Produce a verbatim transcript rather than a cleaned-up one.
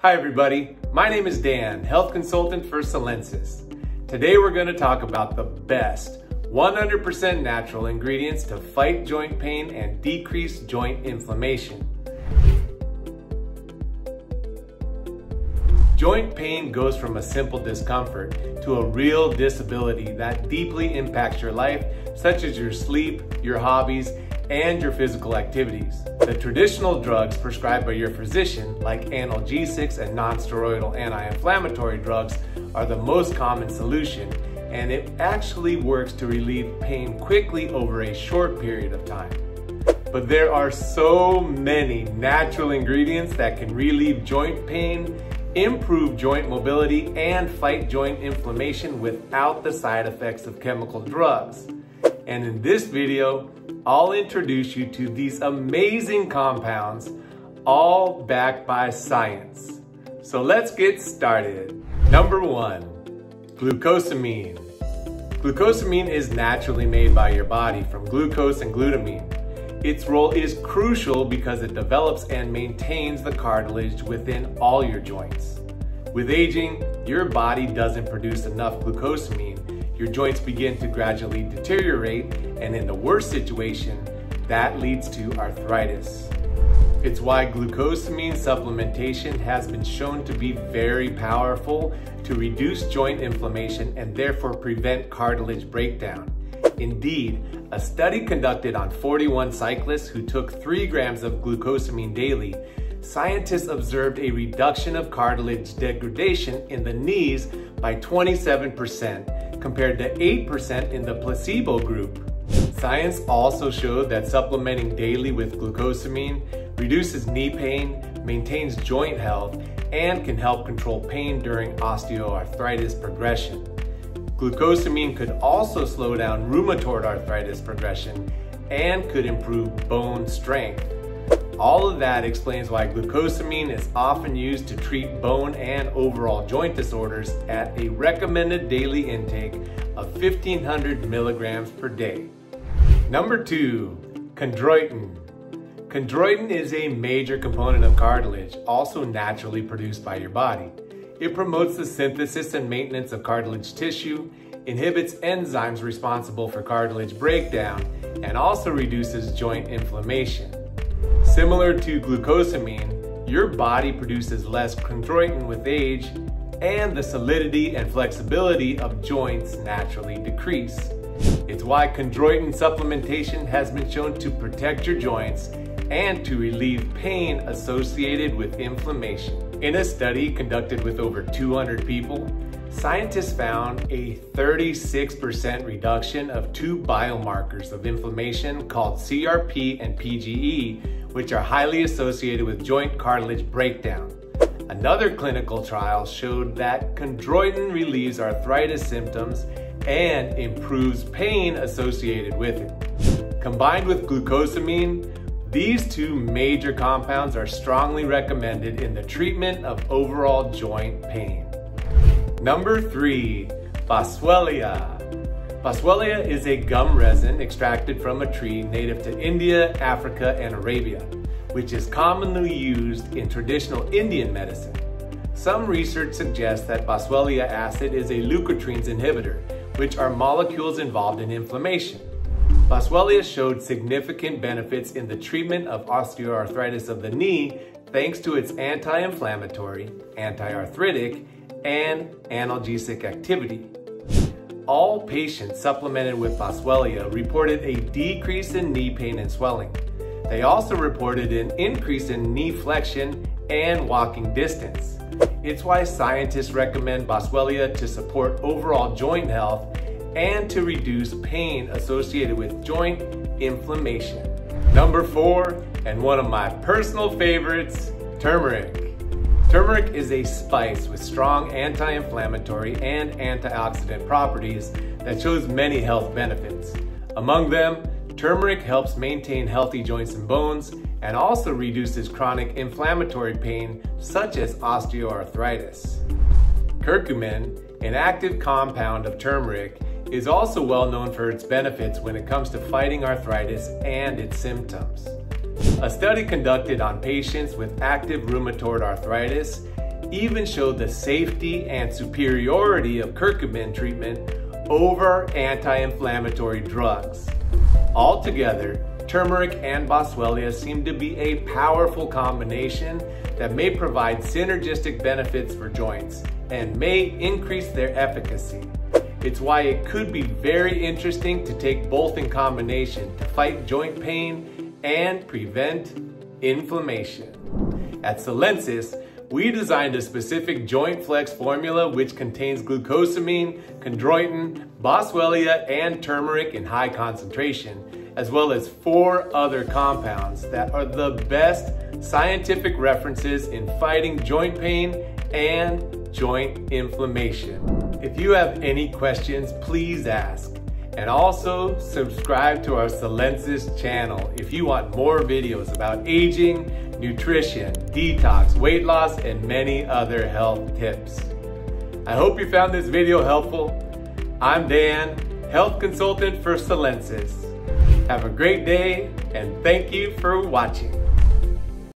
Hi everybody, my name is Dan, health consultant for Solensis. Today we're going to talk about the best one hundred percent natural ingredients to fight joint pain and decrease joint inflammation. Joint pain goes from a simple discomfort to a real disability that deeply impacts your life, such as your sleep, your hobbies, and your physical activities. The traditional drugs prescribed by your physician, like analgesics and non-steroidal anti-inflammatory drugs, are the most common solution, and it actually works to relieve pain quickly over a short period of time. But there are so many natural ingredients that can relieve joint pain, improve joint mobility, and fight joint inflammation without the side effects of chemical drugs. And in this video, I'll introduce you to these amazing compounds, all backed by science. So let's get started. Number one, glucosamine. Glucosamine is naturally made by your body from glucose and glutamine. Its role is crucial because it develops and maintains the cartilage within all your joints. With aging, your body doesn't produce enough glucosamine. Your joints begin to gradually deteriorate, and in the worst situation, that leads to arthritis. It's why glucosamine supplementation has been shown to be very powerful to reduce joint inflammation and therefore prevent cartilage breakdown. Indeed, a study conducted on forty-one cyclists who took three grams of glucosamine daily, scientists observed a reduction of cartilage degradation in the knees by twenty-seven percent compared to eight percent in the placebo group. Science also showed that supplementing daily with glucosamine reduces knee pain, maintains joint health, and can help control pain during osteoarthritis progression. Glucosamine could also slow down rheumatoid arthritis progression and could improve bone strength. All of that explains why glucosamine is often used to treat bone and overall joint disorders at a recommended daily intake of fifteen hundred milligrams per day. Number two, chondroitin. Chondroitin is a major component of cartilage, also naturally produced by your body. It promotes the synthesis and maintenance of cartilage tissue, inhibits enzymes responsible for cartilage breakdown, and also reduces joint inflammation. Similar to glucosamine, your body produces less chondroitin with age, and the solidity and flexibility of joints naturally decrease. It's why chondroitin supplementation has been shown to protect your joints and to relieve pain associated with inflammation. In a study conducted with over two hundred people, scientists found a thirty-six percent reduction of two biomarkers of inflammation called C R P and P G E, which are highly associated with joint cartilage breakdown. Another clinical trial showed that chondroitin relieves arthritis symptoms and improves pain associated with it. Combined with glucosamine, these two major compounds are strongly recommended in the treatment of overall joint pain. Number three, Boswellia. Boswellia is a gum resin extracted from a tree native to India, Africa, and Arabia, which is commonly used in traditional Indian medicine. Some research suggests that Boswellia acid is a leukotrienes inhibitor, which are molecules involved in inflammation. Boswellia showed significant benefits in the treatment of osteoarthritis of the knee thanks to its anti-inflammatory, anti-arthritic, and analgesic activity. All patients supplemented with Boswellia reported a decrease in knee pain and swelling. They also reported an increase in knee flexion and walking distance. It's why scientists recommend Boswellia to support overall joint health and to reduce pain associated with joint inflammation. Number four, and one of my personal favorites, turmeric. Turmeric is a spice with strong anti-inflammatory and antioxidant properties that shows many health benefits. Among them, turmeric helps maintain healthy joints and bones and also reduces chronic inflammatory pain such as osteoarthritis. Curcumin, an active compound of turmeric, is also well known for its benefits when it comes to fighting arthritis and its symptoms. A study conducted on patients with active rheumatoid arthritis even showed the safety and superiority of curcumin treatment over anti-inflammatory drugs. Altogether, turmeric and Boswellia seem to be a powerful combination that may provide synergistic benefits for joints and may increase their efficacy. It's why it could be very interesting to take both in combination to fight joint pain and prevent inflammation. At Solensis, we designed a specific joint flex formula which contains glucosamine, chondroitin, Boswellia, and turmeric in high concentration, as well as four other compounds that are the best scientific references in fighting joint pain and joint inflammation. If you have any questions, please ask. And also subscribe to our Solensis channel if you want more videos about aging, nutrition, detox, weight loss, and many other health tips. I hope you found this video helpful. I'm Dan, health consultant for Solensis. Have a great day and thank you for watching.